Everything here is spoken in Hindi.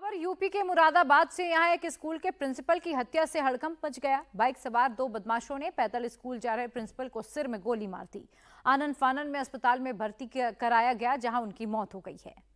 खबर यूपी के मुरादाबाद से। यहाँ एक स्कूल के प्रिंसिपल की हत्या से हड़कंप मच गया। बाइक सवार दो बदमाशों ने पैदल स्कूल जा रहे प्रिंसिपल को सिर में गोली मार दी। आनन फानन में अस्पताल में भर्ती कराया गया, जहां उनकी मौत हो गई है।